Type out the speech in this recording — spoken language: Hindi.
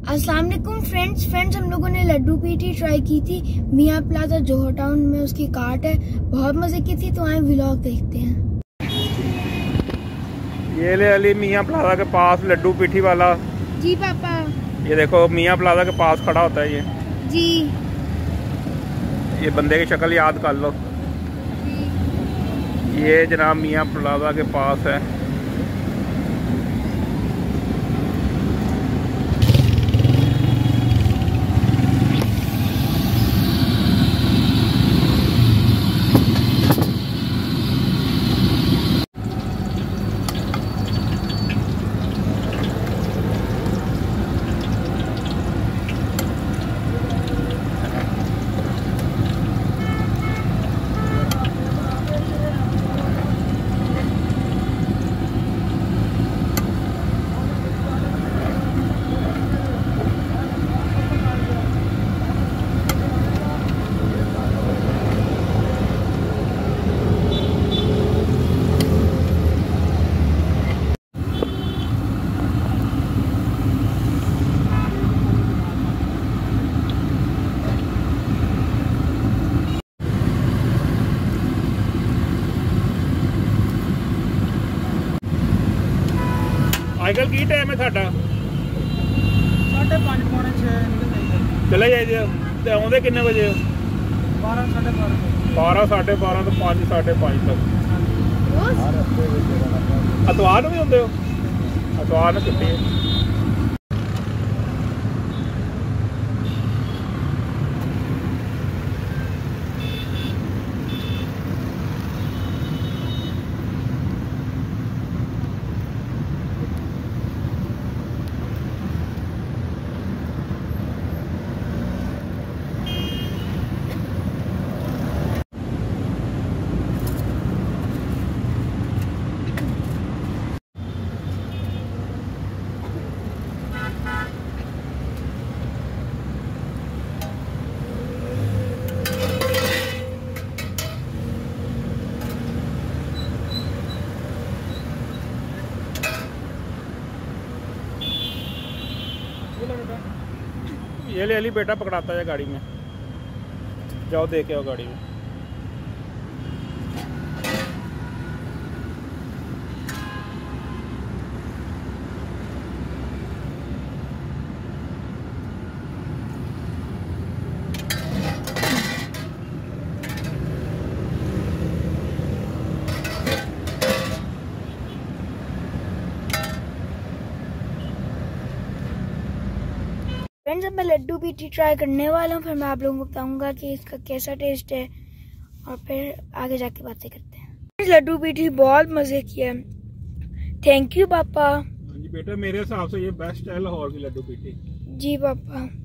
अस्सलाम वालेकुम फ्रेंड्स हम लोगों ने लड्डू पीठी ट्राई की थी मियाँ प्लाजा जोहर टाउन में, उसकी कार्ट है, बहुत मजे की थी। तो आए व्लॉग देखते हैं। ये ले अली मियाँ प्लाजा के पास लड्डू पीठी वाला। जी पापा। ये देखो मियाँ प्लाजा के पास खड़ा होता है ये जी। ये बंदे की शक्ल याद कर लो। ये जनाब मियाँ प्लाजा के पास है। आजकल की टाइम है साडा 5:30 पौने 6 चले जाइए। आउंदे किन्ने बजे? 12 साढ़े 12 साढ़े 12 तो 5 साढ़े 5 तक। एतवार भी होंगे हो? एतवार में छुट्टी है। ये ले अली बेटा पकड़ाता है गाड़ी में, जाओ दे के आओ गाड़ी में। फ्रेंड्स अब मैं लड्डू पीठी ट्राई करने वाला हूँ, फिर मैं आप लोगों को बताऊंगा कि इसका कैसा टेस्ट है और फिर आगे जाके बातें करते हैं। लड्डू पीठी बहुत मजे की है। थैंक यू पापा। जी बेटा, मेरे हिसाब से ये बेस्ट है लाहौर की लड्डू पीठी। जी पापा।